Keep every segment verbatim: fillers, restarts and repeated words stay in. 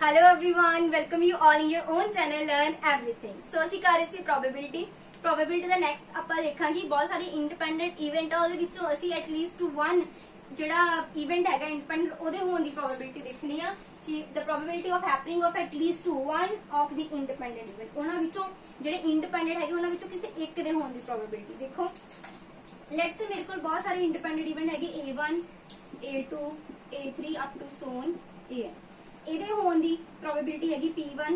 Hello everyone, welcome you all in your own channel learn everything. So ਅਸੀਂ ਕਰ ਰਹੇ ਸੀ ਪ੍ਰੋਬੇਬਿਲਿਟੀ ਪ੍ਰੋਬੇਬਿਲਿਟੀ ਦਾ ਨੈਕਸਟ ਆਪਾਂ ਦੇਖਾਂਗੇ ਬਹੁਤ ਸਾਰੇ ਇੰਡੀਪੈਂਡੈਂਟ ਇਵੈਂਟ ਆ, ਉਹਦੇ ਵਿੱਚੋਂ ਅਸੀਂ ਐਟਲੀਸਟ ਵਨ ਜਿਹੜਾ ਇਵੈਂਟ ਹੈਗਾ ਇੰਡੀਪੈਂਡੈਂਟ ਉਹਦੇ ਹੋਣ ਦੀ ਪ੍ਰੋਬੇਬਿਲਿਟੀ ਦੇਖਣੀ ਆ ਕਿ the probability of happening of at least one of the independent event. ਉਹਨਾਂ ਵਿੱਚੋਂ ਜਿਹੜੇ ਇੰਡੀਪੈਂਡੈਂਟ ਹੈਗੇ ਉਹਨਾਂ ਵਿੱਚੋਂ ਕਿਸੇ ਇੱਕ ਦੇ ਹੋਣ ਦੀ ਪ੍ਰੋਬੇਬਿਲਿਟੀ ਦੇਖੋ। ਲੈਟਸ ਸੇ ਮੇਰੇ ਕੋਲ ਬਹੁਤ ਸਾਰੇ ਇੰਡੀਪੈਂਡੈਂਟ ਇਵੈਂਟ ਹੈਗੇ A one A two A three up to so on A N. ਇਹਦੇ ਹੋਣ ਦੀ ਪ੍ਰੋਬੇਬਿਲਿਟੀ ਹੈਗੀ ਪੀ वन,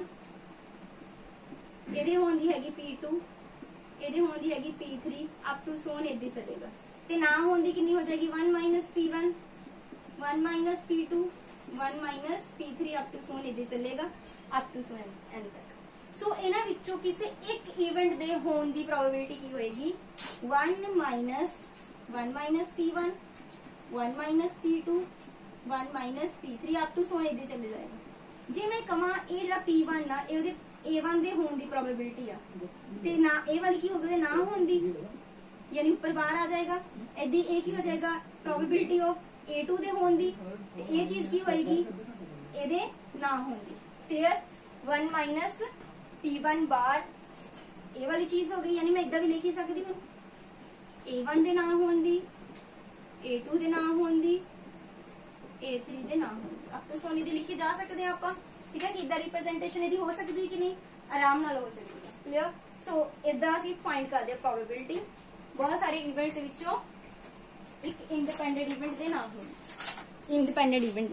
ਇਹਦੇ ਹੋਣ ਦੀ ਹੈਗੀ ਪੀ टू, ਇਹਦੇ ਹੋਣ ਦੀ ਹੈਗੀ P three up to so on ਇਦਾਂ ਚੱਲੇਗਾ। ਤੇ ਨਾ ਹੋਣ ਦੀ ਕਿੰਨੀ ਹੋ ਜਾਏਗੀ one minus P one, one minus P two, one minus P three up to so on ਇਦਾਂ ਚੱਲੇਗਾ ਅਪ ਟੂ ਸੋਨ ਐਨ ਤੱਕ। ਸੋ ਇਹਨਾਂ ਵਿੱਚੋਂ ਕਿਸੇ ਇੱਕ ਇਵੈਂਟ ਦੇ ਹੋਣ ਦੀ ਪ੍ਰੋਬੇਬਿਲਿਟੀ ਕੀ ਹੋਏਗੀ one minus one minus P one, one minus P two, one minus P three up to so इधे चले जाएगा। जे मैं कमा ए जरा पी वन ना ए वन दे होने की प्रोबेबिलिटी आ ते ना ए वाली की होगी ना होने दी यानी ऊपर बाहर आ जाएगा। इदी ए की हो जाएगा प्रोबेबिलिटी ऑफ ए टू दे होने दी ते ए चीज की होएगी एदे ना होने दी। Clear? One minus P one bar A वाली चीज हो गई, यानी मैं इदा भी लिख ही सकती हूँ ए वन दे ना होने दी, ए टू दे ना होने दी, ए थ्री ਦੇ ਨਾਮ ਅਪ ਟੂ ਸੋਨੀ ਦੀ ਲਿਖੀ ਜਾ ਸਕਦੇ ਆ ਆਪਾਂ। ਠੀਕ ਹੈ ਕਿ ਇਦਾਂ ਰਿਪਰੈਜ਼ੈਂਟੇਸ਼ਨ ਇਹਦੀ ਹੋ ਸਕਦੀ ਹੈ ਕਿ ਨਹੀਂ, ਆਰਾਮ ਨਾਲ ਹੋ ਸਕਦੀ ਹੈ। ਕਲੀਅਰ? ਸੋ ਇਦਾਂ ਅਸੀਂ ਫਾਈਂਡ ਕਰਦੇ ਆ ਪ੍ਰੋਬੇਬਿਲਿਟੀ ਬਹੁਤ ਸਾਰੇ ਇਵੈਂਟਸ ਦੇ ਵਿੱਚੋਂ ਇੱਕ ਇੰਡੀਪੈਂਡੈਂਟ ਇਵੈਂਟ ਦੇ ਨਾਮ ਹੋਣ। Independent event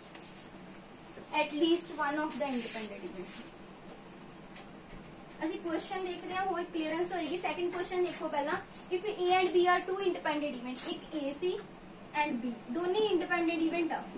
at least one of ਦਾ ਇੰਡੀਪੈਂਡੈਂਟ ਇਵੈਂਟ। ਅਸੀਂ ਕੁਐਸਚਨ ਦੇਖਦੇ ਹਾਂ, ਹੋਰ ਕਲੀਅਰੈਂਸ ਹੋਏਗੀ। ਸੈਕੰਡ ਕੁਐਸਚਨ ਦੇਖੋ ਪਹਿਲਾਂ। If A and B are two independent event, ਇੱਕ ए ਸੀ एंड बी दोनों इंडिपेंडेंट इवेंट आ,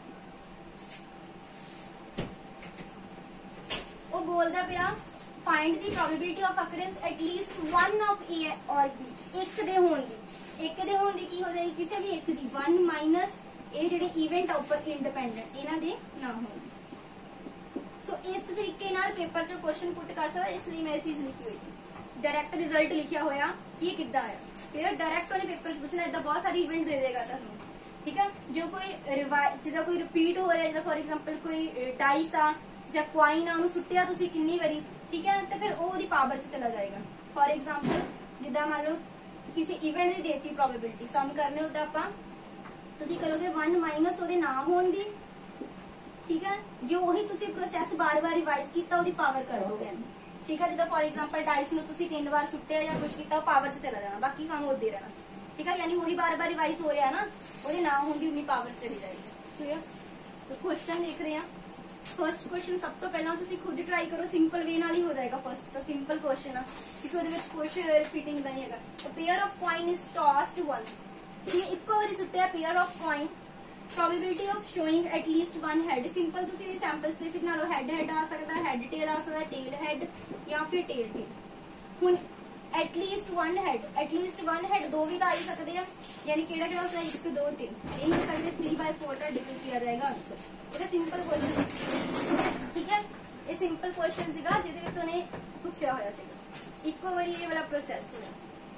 वो बोलता पिया find the probability of occurrence at least one of A और बी। एक दे होण दी एक दे होण दी की हो जाएगी किसी भी एक दी वन माइनस ए जेडे इवेंट आ उपर इंडिपेंडेंट इन्हां दे ना होण। सो इस तरीके नाल पेपर च क्वेश्चन पुट कर सकदा, इसलिए मैं चीज लिखी हुई सी। डायरेक्ट रिजल्ट लिखिया होया कि किद्दां आया। क्लियर? डायरेक्ट वाले पेपर च पूछना इदा बहुत सारे इवेंट दे देगा तुहानू। ठीक है? जो कोई जिदा कोई रिपीट हो रहा है, फॉर एग्जांपल कोई डाइस आ ਜਾਂ ਕੁਆइन आ ਉਹਨੂੰ ਸੁੱਟਿਆ ਤੁਸੀਂ ਕਿੰਨੀ ਵਾਰੀ, ਠੀਕ ਹੈ, ਤੇ ਫਿਰ ਉਹ ਉਹਦੀ ਪਾਵਰ 'ਚ ਚਲਾ ਜਾਏਗਾ। ਫॉर एग्जांपल ਜਿੱਦਾਂ ਮੰਨ ਲਓ ਕਿਸੇ ਇਵੈਂਟ ਦੀ ਦੇਤੀ ਪ੍ਰੋਬੇਬਿਲਿਟੀ ਸਮ ਕਰਨੇ ਹੁੰਦਾ ਆਪਾਂ, ਤੁਸੀਂ ਕਰੋਗੇ वन ਮਾਈਨਸ ਉਹਦੇ ਨਾ ਹੋਣ ਦੀ। ਠੀਕ ਹੈ? ਜੇ ਉਹੀ ਤੁਸੀਂ ਪ੍ਰੋਸੈਸ ਬਾਰ-ਬਾਰ ਰਿਵਾਈਜ਼ ਕੀਤਾ ਉਹਦੀ ਪਾਵਰ ਕਰ ਦੋਗੇ। ਠੀਕ ਹੈ? ਜਿੱਦਾਂ ਫॉर एग्जांपल डाइस ਨੂੰ ਤੁਸੀਂ ਤਿੰਨ ਵਾਰ ਸੁੱਟਿਆ ਜਾਂ ਕੁਝ ਕੀਤਾ ਪਾਵਰ 'ਚ ਚਲਾ ਜਾਣਾ, ਬਾਕੀ ਕੰਮ ਉਦਾਂ ਹੀ ਰਹਿਣਾ। ठीक है? यानी वही बार बार रिवाइज हो रहा है ना, वो ना होंगी उन्नी पावर चली जाएगी। क्लियर? सो क्वेश्चन देख रहे हैं। फर्स्ट क्वेश्चन सब तो पहला तुसी खुद ट्राई करो, सिंपल वे नाल ही हो जाएगा। फर्स्ट तो सिंपल क्वेश्चन है क्योंकि ਉਹਦੇ ਵਿੱਚ ਕੁਝ ਰਿਪੀਟਿੰਗ ਦਾ ਨਹੀਂ ਹੈਗਾ। A pair of coin is tossed once, ਇਹ ਇੱਕੋ ਵਾਰੀ ਸੁੱਟਿਆ pair of coin, probability of showing at least one head। Simple ਤੁਸੀਂ ਸੈਂਪਲ ਸਪੇਸਿਫਿਕ ਨਾਲੋਂ ਹੈਡ ਹੈਡ ਆ ਸਕਦਾ, ਹੈਡ ਟੇਲ ਆ ਸਕਦਾ, ਟੇਲ ਹੈਡ ਜਾਂ ਫਿਰ ਟੇਲ ਟੇਲ। ਹੁਣ at least one head, at least one head दो भी तो आ ही सकते हैं, यानी केड़ा केड़ा होता है एक दो तीन, ये हो सकते थ्री बाय फोर का डिफरेंस किया जाएगा आंसर। ये सिंपल क्वेश्चन। ठीक है? ये सिंपल क्वेश्चन सीगा जिहदे विच उहने पुछया होया सीगा इक्को वारी ये वाला प्रोसेस होया।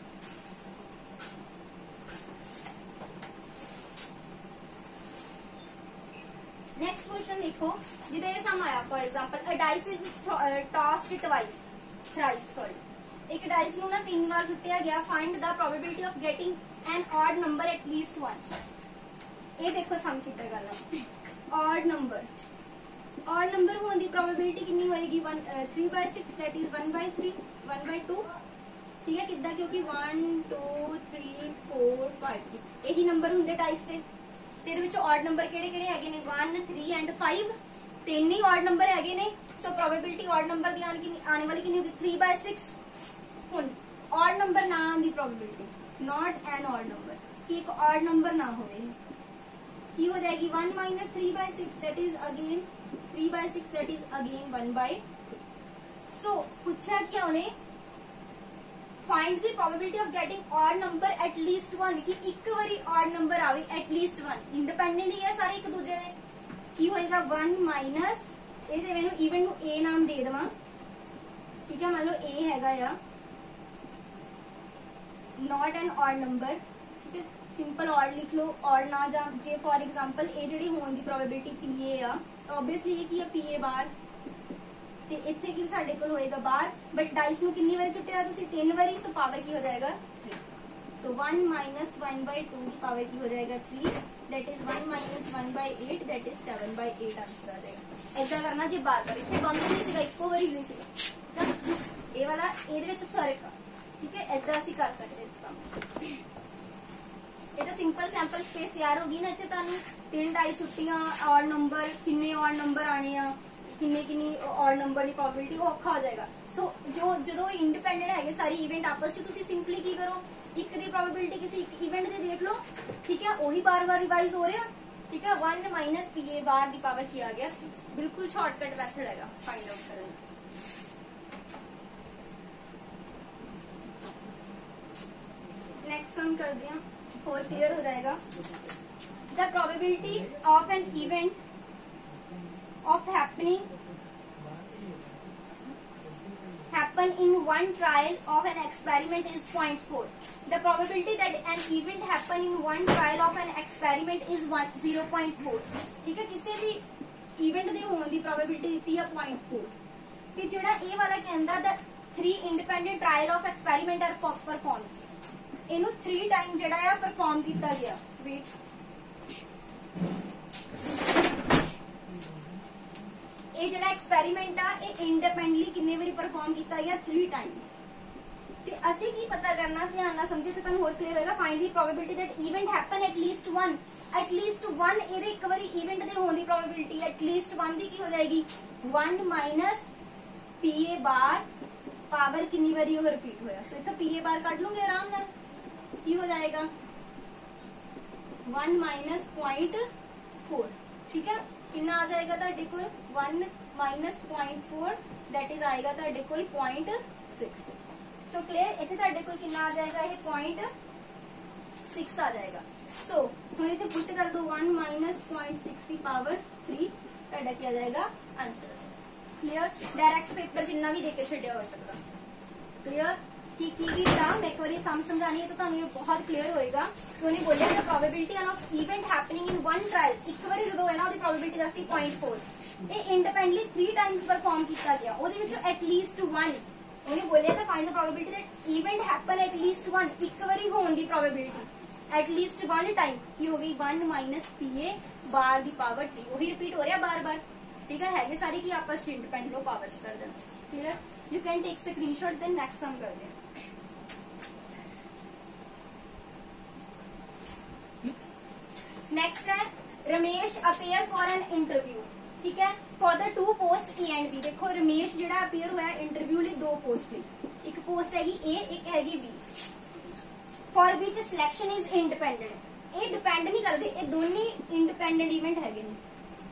नेक्स्ट क्वेश्चन देखो जिहदे सम आया। For example a dice is tossed twice, thrice sorry, एक डाइस ਨੂੰ ਨਾ तीन बार ਸੁੱਟਿਆ ਗਿਆ। Find the probability of getting an odd number at least one. ਇਹ ਦੇਖੋ ਸਮ ਕੀਤਾ ਗੱਲ ऑड नंबर, ऑड नंबर ਹੋਣ ਦੀ प्रोबेबिलिटी ਕਿੰਨੀ ਹੋਏਗੀ one three by six, that is one by three, one by two. ठीक है? किद्दां? क्योंकि one two three four five six ਇਹੀ नंबर ਹੁੰਦੇ डाइस ਤੇ। ਤੇਰੇ ਵਿੱਚ ऑड नंबर ਕਿਹੜੇ ਕਿਹੜੇ ਹੈਗੇ ਨੇ वन थ्री एंड फाइव, ਤਿੰਨ ਹੀ ऑड नंबर ਹੈਗੇ ਨੇ। सो प्रोबेबिलिटी ऑड नंबर ਦੀ ਆने वाली कितनी होगी थ्री बाय सिक्स। ਹੁਣ ऑड नंबर ना आने की probability not an odd number कि एक ऑड नंबर ना हो की हो जाएगी one minus three by six, that is again three by six, that is again one by. So पूछा क्या उन्हें find the probability of getting odd number at least one कि एक बारी ऑड नंबर आवे एटलीस्ट वन। इंडिपेंडेंट ही है सारे एक दूजे दे, की होएगा वन माइनस ये मैंने इवेंट नू ए नाम दे देवां। ठीक है? मान लो ए हैगा या नॉट एन ऑड नंबर। ठीक है? सिंपल ऑड लिख लो, ऑड ना जा जे फॉर एग्जांपल ए ਜਿਹੜੀ ਹੋਣ ਦੀ ਪ੍ਰੋਬेबिलिटी ਪੀ ਏ ਆ ਤਾਂ ਆਬਵੀਅਸਲੀ ਇਹ ਕੀ ਆ ਪੀ ਏ ਬਾਹਰ ਤੇ ਇੱਥੇ ਕੀ ਸਾਡੇ ਕੋਲ ਹੋਏਗਾ ਬਾਹਰ, ਬਟ ਡਾਈਸ ਨੂੰ ਕਿੰਨੀ ਵਾਰੀ ਸੁੱਟਿਆ ਤੁਸੀਂ ਤਿੰਨ ਵਾਰੀ, ਸੋ ਪਾਵਰ ਕੀ ਹੋ ਜਾਏਗਾ three. So one minus one by two की पावर की हो जाएगा three, that is one minus one by eight, that is seven by eight answer आ जाएगा। ऐसा करना जी बार बार, इतने बंद नहीं सीगा, इको बारी नहीं सीगा, ये वाला ये विच फर्क आ, ठीक है। ऐसा असीं कर सकते इस सम ये तो सिंपल सैंपल स्पेस तैयार होगी ना। इतने तुहानू तीन ढाई सुट्टियां ऑड नंबर किन्ने ऑड नंबर आने आ किन्ने किन्नी ऑड नंबर की प्रोबेबिलिटी वो औखा हो जाएगा। सो so, जो जो इंडिपेंडेंट है सारी इवेंट आपस में तुसीं सिंपली की करो एक दी प्रोबेबिलिटी किसी इवेंट की देख लो, ठीक है, वही बार बार रिवाइज हो रहा, ठीक है। One minus P A bar की पावर किया गया, बिल्कुल शॉर्टकट मेथड है फाइंड आउट करने। नेक्स्ट सम कर दिया और क्लियर हो जाएगा। The probability of an event of happening happen in one trial of an experiment is zero point four. The probability that an event happen in one trial of an experiment is one zero point four. ठीक है, किसी भी event दे होने की probability दी है zero point four। ते जेड़ा ए वाला कहंदा the three independent trial of experiment are perform, इनू थ्री टाइम जेड़ा है परफॉर्म किया गया। वेट ये ਜਿਹੜਾ एक्सपेरिमेंट आ ये इंडिपेंडेंटली किन्ने बारी परफॉर्म किया गया थ्री टाइम्स। ते असीं की पता करना, ध्यान नाल समझो तो तुहानूं होर क्लियर होएगा। Find the probability that event happen at least one, at least one इहदे एक बारी इवेंट दे होने दी प्रोबेबिलिटी एट लीस्ट वन दी की हो जाएगी one minus P A bar power किन्नी बारी वो रिपीट होया। सो इत्थे पी ए बार कट लूंगे आराम नाल, की हो जाएगा वन माइनस पॉइंट फोर, ठीक है। कितना आ जाएगा तुहाडे कोल one minus point four, that is आएगा तुहाडे कोल पॉइंट सिक्स। सो क्लियर, इत्थे तुहाडे कोल कितना आ जाएगा ये पॉइंट सिक्स आ जाएगा। सो हुण इत्थे पुट कर दो वन माइनस पॉइंट सिक्स की पावर थ्री, तुहाडा क्या जाएगा आंसर। क्लियर, डायरेक्ट पेपर जिन्ना भी देके छड्डिया हो सकता। क्लियर की की कीता मैं एक बार सम समझानी है तो तुहानूं बहुत क्लियर होएगा। उन्होंने बोलिया the probability of event happening in one trial, एक बार जो है ना उसकी प्रोबेबिलिटी दसती पॉइंट फोर, ये इंडिपेंडेंटली थ्री टाइम्स परफॉर्म किया गया, ਉਹਦੇ ਵਿੱਚੋਂ एटलीस्ट वन ਉਹਨੇ बोलिया था find the probability that event happen at least one, एक बार होने की प्रोबेबिलिटी एटलीस्ट वन टाइम की हो गई one minus P A bar की पावर थ्री, वही रिपीट हो रहा बार बार, ठीक है। है सारी की आपस में इंडिपेंडेंट पावर कर देना। Clear, you can take screenshot then next sum कर दें। नेक्स्ट है Ramesh appear for an interview, ठीक है, for the two post A and B. देखो रमेश जिहड़ा अपेयर होया इंटरव्यू लिए दो पोस्ट लिए, एक पोस्ट हैगी ए एक हैगी B, for which selection is independent. ये डिपेंड नहीं करते, ये दोनों इंडिपेंडेंट इवेंट हैगे ने,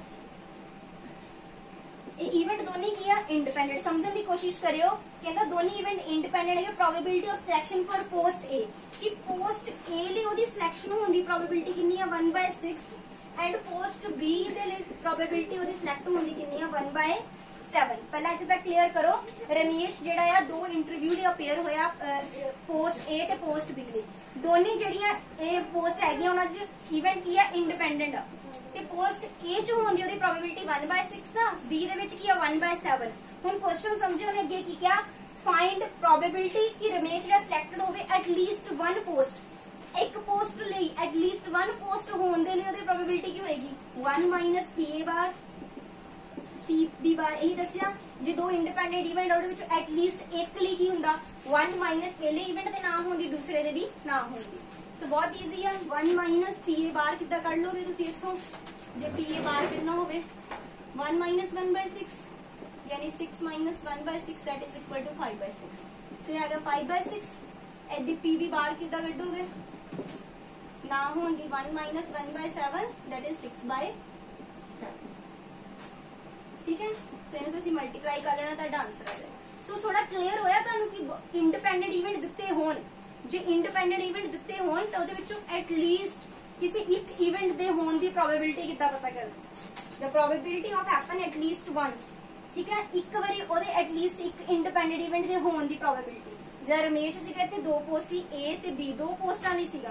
ये इवेंट दोनों की है इंडिपेंडेंट। समझने की कोशिश करियो, कहता दोनों इवेंट इंडिपेंडेंट है। Probability of selection for post A, कि पोस्ट ए लिए ओदी सिलेक्शन होने की प्रोबेबिलिटी कितनी है one by six, and post B दे लिए प्रोबेबिलिटी ओदी सिलेक्ट होने की कितनी है वन बाय सेवन। पहला इत्थे तक क्लियर करो। रमेश जिहड़ा है दो इंटरव्यू लिए अपेयर होया पोस्ट ए ते पोस्ट बी लिए, दोनों जिहड़ियां ए पोस्ट हैगियां उन्हां च इवेंट की है इंडिपेंडेंट आ, ते पोस्ट ए च होने की प्रोबेबिलिटी वन बाय सिक्स आ, बी दे विच की है वन बाय सेवन। हुण क्वेश्चन समझो उन्हें अगे की क्या, फाइंड प्रोबेबिलिटी कि रमेश जिहड़ा सिलेक्टेड होवे एटलीस्ट वन पोस्ट, एक पोस्ट ਲਈ एटलीस्ट वन पोस्ट होने दे लिए ओदी प्रोबेबिलिटी की होएगी one minus P A bar P B bar. यही दसिया जे दो इंडिपेंडेंट इवेंट ਉਹਦੇ ਵਿੱਚ एटलीस्ट एक ਲਈ ਕੀ ਹੁੰਦਾ वन माइनस पहले इवेंट ਦੇ ਨਾ ਹੋਣ दूसरे ਦੇ भी ना ਹੋਣ ਦੀ। सो बहुत ईजी है, one minus P A bar कितना कर लोगे तुम इतों, जे पी ए बार कितना हो one minus one by six, यानी six minus one by six that is equal to five by six. So ये आ गया फाइव बाय सिक्स। इधर पी बी बार कितना कटोगे ना होंगी one minus one by seven that is six by seven, ठीक है। सो इन्हें तुम मल्टीप्लाई कर लेना, तुहाडा आंसर आ जाएगा। सो थोड़ा क्लियर होया तुहानूं कि इंडिपेंडेंट इवेंट दिते होण, जो इंडिपेंडेंट इवेंट दिते होण तो ਉਹਦੇ ਵਿੱਚੋਂ एटलीस्ट किसी एक इवेंट दे होने की प्रोबेबिलिटी कितना पता करना, the probability of happen at least once, ठीक है। एक बारी ਉਹਦੇ एटलीस्ट एक इंडिपेंडेंट इवेंट दे होने की प्रोबेबिलिटी। जब रमेश सीगा इत्थे दो पोस्ट सी ए ते बी, दो पोस्टां नहीं सीगा,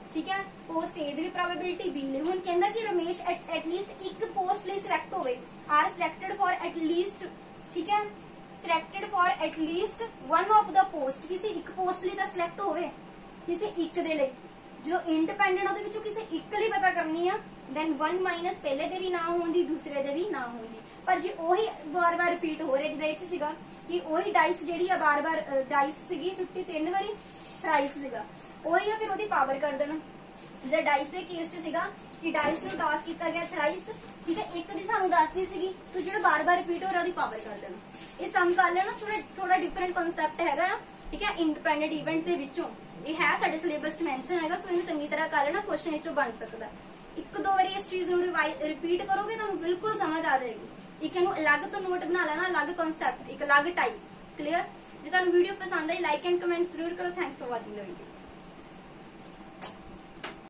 ठीक है पोस्ट ए दी भी प्रोबेबिलिटी बी ਲਈ ਹੁਣ ਕਹਿੰਦਾ ਕਿ ਰਮੇਸ਼ ਐਟਲੀਸਟ ਇੱਕ ਪੋਸਟ ਲਈ ਸਿਲੈਕਟ ਹੋਵੇ ਆਰ ਸਿਲੈਕਟਡ ਫॉर ਐਟਲੀਸਟ ठीक है selected for at least one of the post किसी एक पोस्ट ਲਈ ਤਾਂ ਸਿਲੈਕਟ ਹੋਵੇ ਕਿਸੇ ਇੱਕ ਦੇ ਲਈ जो इंडिपेंडेंट ਉਹਦੇ ਵਿੱਚੋਂ ਕਿਸੇ ਇੱਕ ਲਈ ਪਤਾ ਕਰਨੀ ਆ then वन माइनस ਪਹਿਲੇ ਦੇ ਵੀ ਨਾ ਹੋਣ ਦੀ ਦੂਸਰੇ ਦੇ ਵੀ ਨਾ ਹੋਣ ਦੀ ਪਰ ਜੇ ਉਹੀ ਵਾਰ-ਵਾਰ ਰਿਪੀਟ ਹੋ ਰਿਹਾ ਜਿਹਦੇ ਵਿੱਚ ਸੀਗਾ ਕਿ ਉਹੀ ਡਾਈਸ ਜਿਹੜੀ ਆ ਵਾਰ-ਵਾਰ ਡਾਈਸ ਸੀਗੀ ਫਿਫਟੀ ਤਿੰਨ ਵਾਰੀ ਥਰਾਈਸ ਸੀਗਾ ਉਹੀ ਆ ਫਿਰ ਉਹਦੀ ਪਾਵਰ ਕਰ ਦੇਣਾ ਜੇ ਡਾਈਸ ਦੇ ਕੇਸ 'ਚ ਸੀਗਾ ਕਿ ਡਾਈਸ ਨੂੰ ਟਾਸ ਕੀਤਾ ਗਿਆ ਥਰਾਈਸ ਠੀਕ ਹੈ ਇੱਕ ਦੀ ਸਾਨੂੰ ਦੱਸਦੀ ਸੀਗੀ ਤੇ ਜਿਹੜਾ ਬਾਰ-ਬਾਰ ਰਿਪੀਟ ਹੋ ਰਿਹਾ ਉਹਦੀ ਪਾਵਰ ਕਰ ਦੇਣਾ ਇਹ ਸਮ ਕਰ ਲੈਣਾ ਥੋੜਾ ਥੋੜਾ ਡਿਫਰੈਂਟ ਕਨਸੈਪਟ ਹੈਗਾ ਆ ਠੀਕ ਹੈ ਇੰਡੀਪੈਂਡੈਂਟ ਇਵੈਂਟ ਦੇ ਵਿੱਚੋਂ ਇਹ ਹੈ ਸਾਡੇ ਸਿਲੇਬਸ 'ਚ ਮੈਂਸ਼ਨ ਹੈਗਾ ਸੋ ਇਹਨੂੰ ਚੰਗੀ ਤਰ੍ਹਾਂ ਕਰ ਲੈਣਾ ਕੁਐਸਚਨ ਵਿੱਚੋਂ ਬਣ ਸਕਦਾ ਇੱਕ ਦੋ ਵਾਰੀ ਇਸ ਚੀਜ਼ ਨੂੰ ਰਿਪੀਟ ਕਰੋਗੇ ਤੁਹਾਨੂੰ ਬਿਲਕੁਲ ਸਮਝ ਆ ਜਾਏਗੀ ਇੱਕ ਇਹਨੂੰ ਅਲੱਗ ਤੋਂ ਨੋਟ ਬਣਾ ਲੈਣਾ ਅਲੱਗ ਕਨਸੈਪਟ ਇੱਕ ਅਲੱਗ ਟਾਈਪ ਕਲੀਅਰ ਜੇ ਤੁਹਾਨੂੰ ਵੀਡੀਓ ਪਸੰਦ ਆਈ ਲਾਈਕ ਐਂਡ ਕਮੈਂਟ ਜ਼ਰੂਰ ਕਰੋ thanks for watching the video